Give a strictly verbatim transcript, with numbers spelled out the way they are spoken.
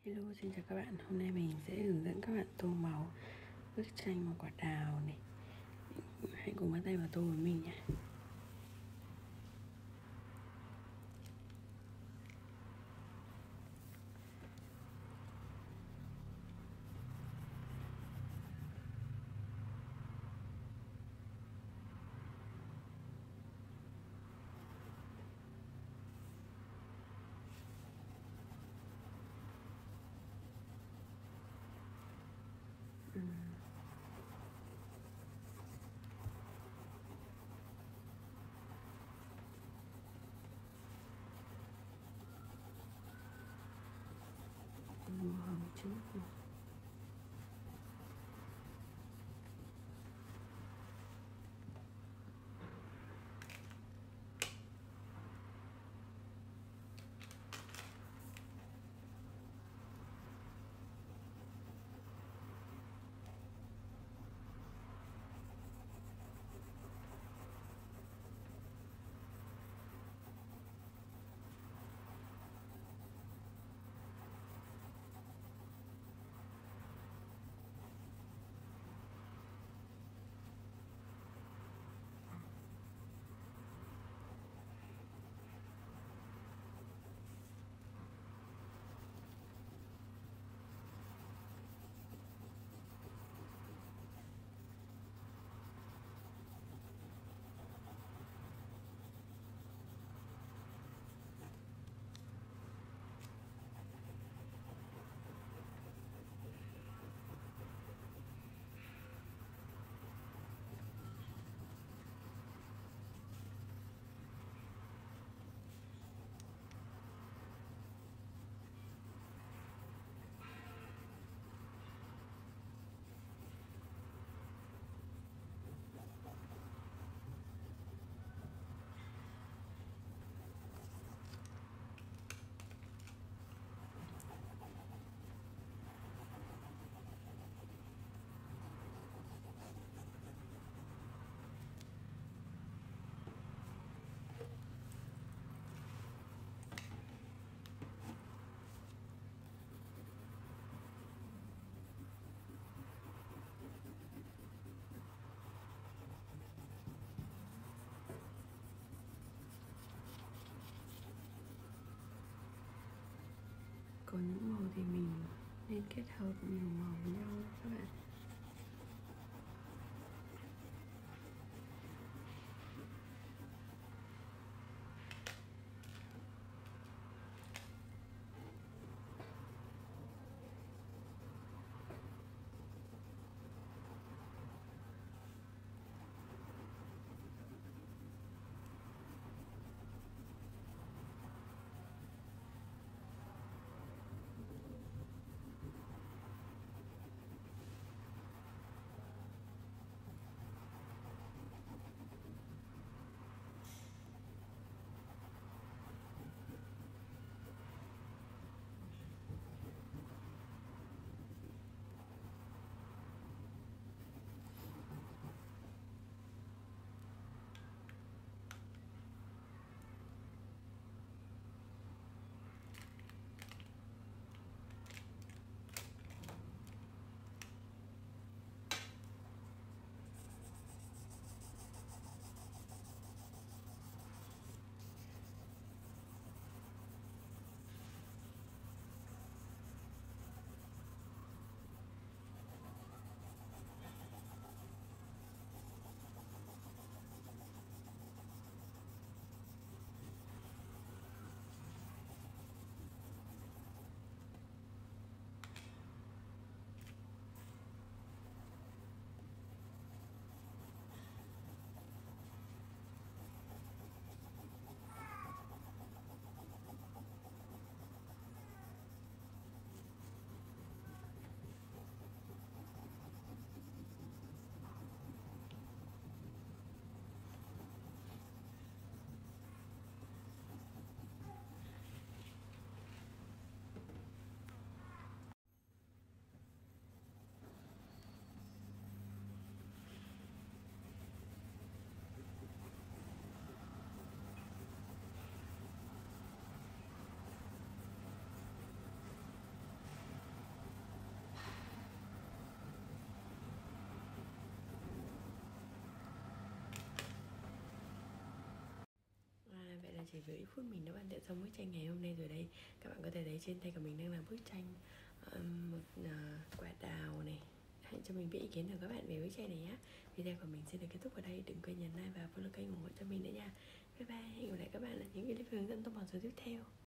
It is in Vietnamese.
Hello, xin chào các bạn. Hôm nay mình sẽ hướng dẫn các bạn tô màu bức tranh một quả đào này. Hãy cùng bắt tay vào tô với mình nhé. Màu hồng trước này. Có những màu thì mình nên kết hợp nhiều màu với nhau các bạn. chỉ với ít phút mình đã hoàn thiện xong bức tranh ngày hôm nay rồi đây. Các bạn có thể thấy trên tay của mình đang là bức tranh um, một uh, quả đào này. Hãy cho mình biết ý kiến của các bạn về bức tranh này nhé. Video của mình sẽ được kết thúc ở đây. Đừng quên nhấn like và follow kênh ủng hộ cho mình nữa nha. Bye bye, hẹn gặp lại các bạn ở những clip hướng dẫn tô màu số tiếp theo.